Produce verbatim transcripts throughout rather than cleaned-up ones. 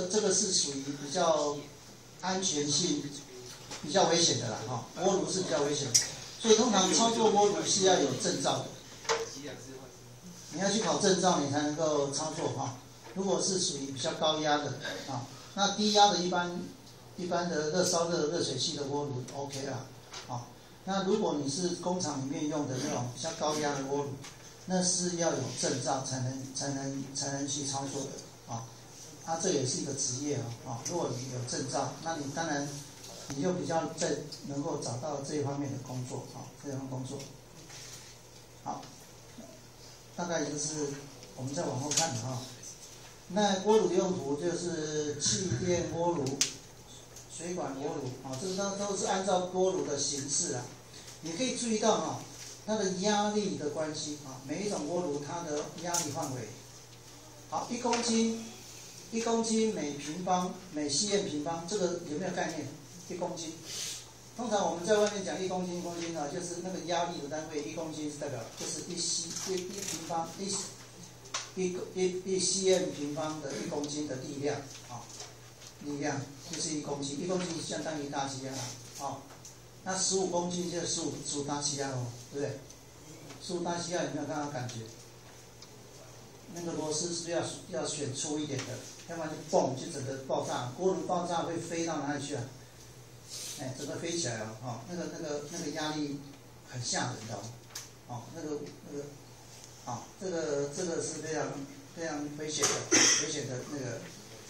这个是属于比较安全性比较危险的啦，哈、哦，锅炉是比较危险的，所以通常操作锅炉是要有证照的，你要去考证照你才能够操作哈、哦。如果是属于比较高压的啊、哦，那低压的一般一般的热烧热热水器的锅炉 OK 啦，啊、哦，那如果你是工厂里面用的那种比较高压的锅炉，那是要有证照才能才能才能去操作的啊。哦，它这也是一个职业哦，啊，如果你有证照，那你当然你就比较在能够找到这一方面的工作啊，这方面工作。好，大概就是我们再往后看的啊。那锅炉的用途就是气电锅炉、水管锅炉啊，这都都是按照锅炉的形式啊。你可以注意到哈，它的压力的关系啊，每一种锅炉它的压力范围，好，一公斤。一公斤每平方每 cm 平方，这个有没有概念？一公斤，通常我们在外面讲一公斤一公斤啊，就是那个压力的单位，一公斤是代表就是一 c 一一平方一一一一 cm 平方的一公斤的力量啊，力量就是一公斤，一公斤相当于大气压啊，那十五公斤就是十五十五大气压哦，对不对？十五大气压有没有刚刚感觉？那个螺丝是不是要要选粗一点的，要不然就嘣就整个爆炸，锅炉爆炸会飞到哪里去啊？哎，整个飞起来了啊、哦！那个那个那个压力很吓人的哦，哦，那个那个，啊、哦，这个这个是非常非常危险的危险的那个。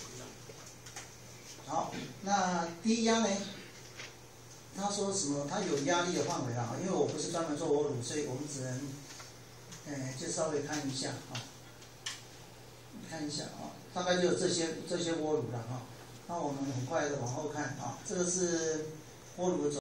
好，那低压呢？他说什么？他有压力的范围啦，因为我不是专门做锅炉，所以我们只能，哎，就稍微看一下啊。哦，看一下啊，大概就这些这些锅炉了哈。那我们很快的往后看啊，这个是锅炉的。